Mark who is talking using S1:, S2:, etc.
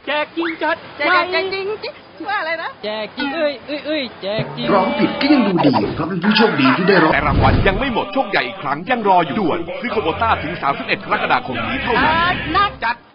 S1: แจกจริงจัดแจกจริงว่าอะไรนะแจกจริงแจกจริง
S2: ร้องผิดก็ยังดูดีเพราะเป็นผู้โชคดีที่ได้รับ
S3: แต่รางวัลยังไม่หมดโชคใหญ่อีกครั้งยังรออยู่ด่วนซื้อโควต้าถึง31 กรกฎาคมนี้เท่านั้น
S1: นักจัด